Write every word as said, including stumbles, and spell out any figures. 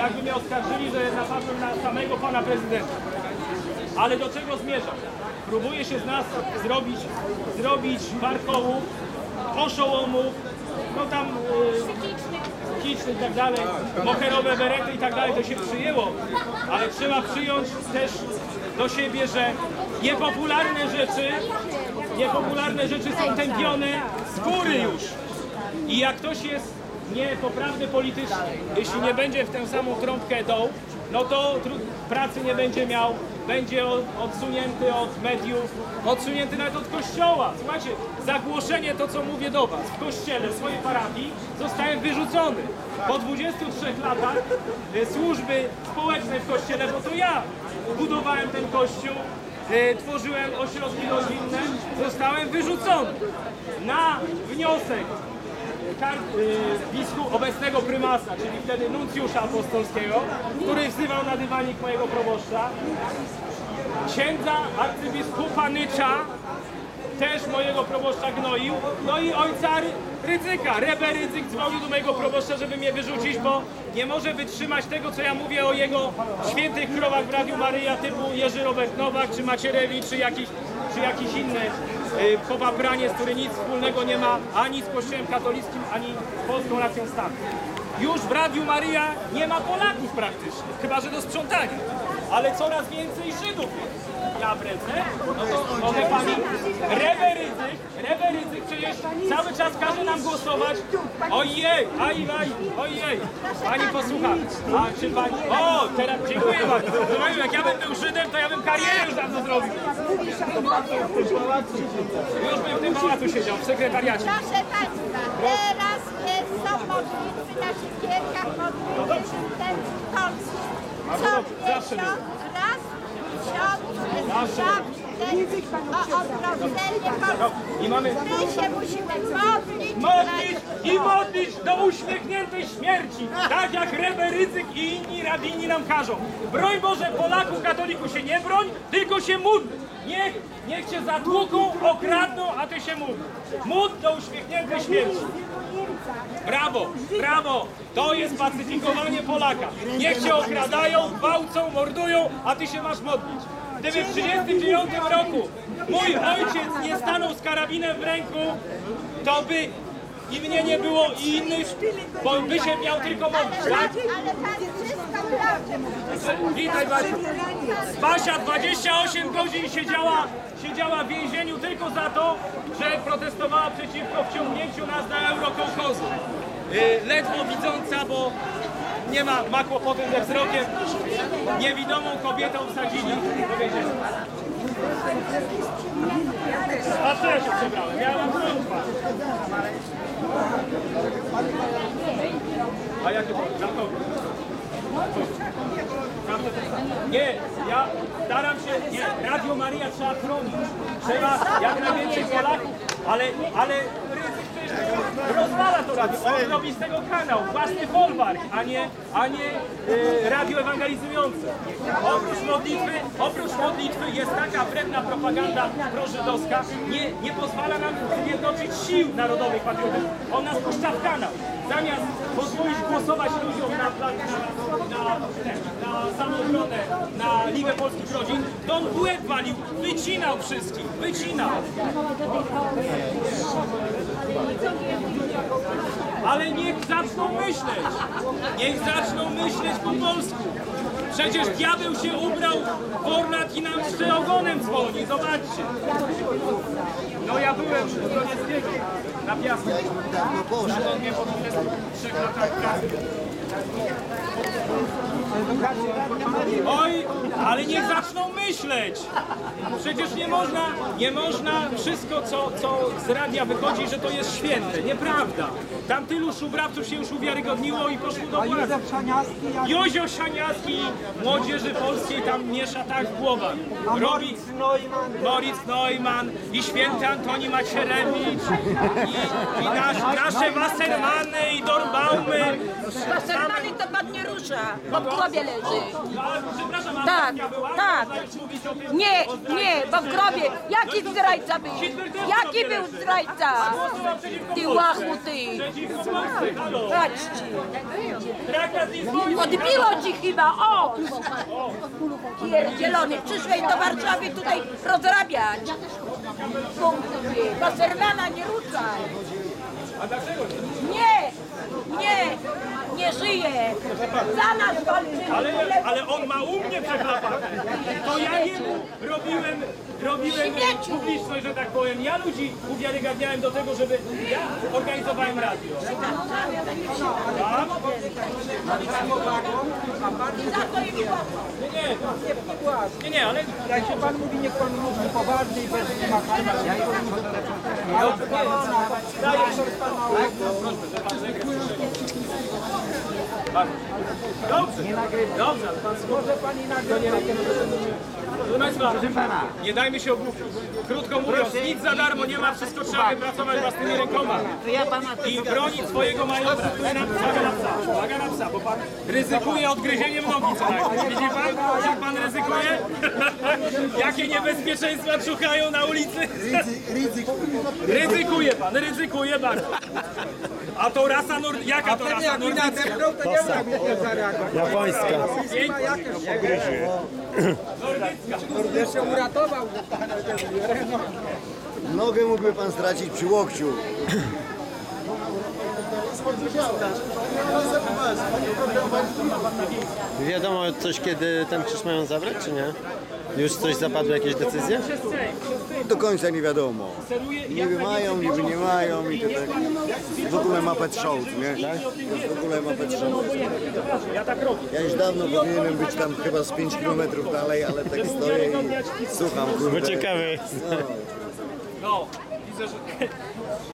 jakby mnie oskarżyli, że napadłem na samego pana prezydenta. Ale do czego zmierzam? Próbuje się z nas zrobić, zrobić warkołów, oszołomów, no tam yy, kiczny i tak dalej, moherowe berety i tak dalej, to się przyjęło, ale trzeba przyjąć też do siebie, że niepopularne rzeczy, niepopularne rzeczy są tępione z góry już. I jak ktoś jest niepoprawny politycznie, jeśli nie będzie w tę samą trąbkę dął, no to pracy nie będzie miał, będzie odsunięty od mediów, odsunięty nawet od kościoła. Słuchajcie, zagłoszenie, to co mówię do was, w kościele, w swojej parafii zostałem wyrzucony. Po dwudziestu trzech latach służby społecznej w kościele, bo to ja budowałem ten kościół, tworzyłem ośrodki rodzinne, zostałem wyrzucony na wniosek biskup obecnego prymasa, czyli wtedy nuncjusza apostolskiego, który wzywał na dywanik mojego proboszcza, księdza arcybiskupa Nycza, też mojego proboszcza gnoił, no i ojca Rydzyka. Rebe Rydzyk dzwonił do mojego proboszcza, żeby mnie wyrzucić, bo nie może wytrzymać tego, co ja mówię o jego świętych krowach w Radiu Maryja, typu Jerzy Robert Nowak, czy Macierewicz, czy jakiś, czy jakiś inny yy, popapraniec, który nic wspólnego nie ma ani z Kościołem katolickim, ani z polską racją stanu. Już w Radiu Maryja nie ma Polaków praktycznie, chyba że do sprzątania, ale coraz więcej Żydów jest. Ja wrecę, no to może pani Rebe Rydzyk, Rebe Rydzyk przecież cały czas każe nam głosować. Ojej, aj, aj, ojej. Pani posłucha, a czy pani... O, teraz dziękuję bardzo. No, jak ja bym był Żydem, to ja bym karierę już dawno zrobił. Już bym w tym pałacu siedział, w sekretariacie. Proszę państwa, teraz jest, są modlitwy na siekierkach, modlitwy ten Polski. Co miesiąc, raz ksiądz zawsze o odrodzenie Polski. I mamy... My się musimy modlić. Modlić i modlić do uśmiechniętej śmierci, tak jak Rebe Rydzyk i inni rabini nam każą. Broń Boże, Polaków, katolików się nie broń, tylko się módl. Niech, niech cię zatłuką, okradną, a ty się módl. Módl do uśmiechniętej śmierci. Brawo, brawo! To jest pacyfikowanie Polaka. Niech cię okradają, gwałcą, mordują, a ty się masz modlić. Gdyby w tysiąc dziewięćset trzydziestym dziewiątym roku mój ojciec nie stanął z karabinem w ręku, to by i mnie nie było, i innych, bo by się miał tylko modlić, tak? Ale pan wszystko prawdę mówi. Witaj, Basiu. Basia dwadzieścia osiem godzin siedziała, siedziała w więzieniu tylko za to, że protestowała przeciwko wciągnięciu nas na Eurokołchozu. Yy, ledwo widząca, bo nie ma, ma kłopoty ze wzrokiem. Niewidomą kobietą wsadzili do więzienia. A co ja się przebrałem? Ja mam trąba. A jakie dla kogo? Nie, ja staram się, nie, Radio Maryja trzeba chronić. Trzeba jak najwięcej Polaków, ale, ale Rydzyk przecież rozwala to radio. On robi z tego kanał, własny folwark, a nie, a nie y, radio ewangelizujące. Oprócz modlitwy, oprócz modlitwy jest taka wredna propaganda prożydowska, nie, nie pozwala nam zjednoczyć sił narodowych patriotycznych. On nas puszcza w kanał. Zamiast pozwolić głosować ludziom na, na, na, na samoobronę, na Ligę Polskich Rodzin, to on w łeb walił, wycinał wszystkich, wycinał. Ale niech zaczną myśleć, niech zaczną myśleć po polsku. Przecież diabeł się ubrał w ornat i nam jeszcze ogonem dzwoni, zobaczcie. No ja byłem u Bronieckiego na Piasku. Na mnie po dwudziestu trzech latach pracy. Oj, ale niech zaczną myśleć! Przecież nie można, nie można wszystko, co, co z radia wychodzi, że to jest święte. Nieprawda. Tam tylu szubrawców się już uwiarygodniło i poszło do władzy. Józio Szaniawski młodzieży polskiej tam miesza tak w głowach. Robi Moritz Neumann i święty Antoni Macierewicz i, i nasz, nasze Wassermany i Dorbaumy Wassermany to pan nie rusza, bo w głowie leży. No ale przepraszam, a Tak, akcja była? tak. Można już mówić o tym, Nie, o zdradzie. nie, bo w grobie. Jaki zdrajca był? Jaki był zdrajca? Głosował przeciwko Ty Polsce. łachu, ty. Przeciwko Polsce, halo. Patrzcie. Traktat lizboński. Odbiło ci chyba, o! Pierdzielony, przyszłeś do Warszawy tutaj rozrabiać. Punkty. Wassermana nie ruszaj. A dlaczego? Nie, nie, nie żyje. Za nas walczymy. Ale, ale on ma u mnie przechlapane. To ja jemu robiłem, robiłem Śmieciu. publiczność, że tak powiem. Ja ludzi uwiarygadniałem do tego, żeby ja organizowałem radio. Tak? Za to im Nie, nie, nie, nie, ale Jak się pan mówi, niech pan mówi poważnie i bez machania. dobrze, dobrze, ale pan Może pani nagle... Proszę Państwa, nie dajmy się obłupić. Krótko mówiąc, nic za darmo nie ma, wszystko trzeba wypracować własnymi rękoma. I bronić swojego majątku. Uwaga na psa, uwaga na psa, bo pan ryzykuje odgryzieniem nogi co najmniej. Widzi pan, jak pan ryzykuje? Jakie niebezpieczeństwa szukają na ulicy? Ryzykuje pan, ryzykuje bardzo. A to rasa nord... Jaka to rasa Jak mi nordycka? nadepnął, to nie wiem, jak nie zareagował. Japońska. Nordycka. Jeszcze uratował. Nogę mógłby pan stracić przy łokciu. Wiadomo coś, kiedy ten krzyż mają zabrać, czy nie? Już coś zapadły, jakieś decyzje? Przez Sejm, przez Sejm. Do końca nie wiadomo. Steruje Niby jak mają, niby nie mają i to tak. W ogóle ma pet show, nie? W ogóle ma pet show. Ja tak robię. Ja już dawno powinienem być tam chyba z pięć kilometrów dalej, ale tak stoję i słucham, kurde. Bo ciekawy. No, widzę, że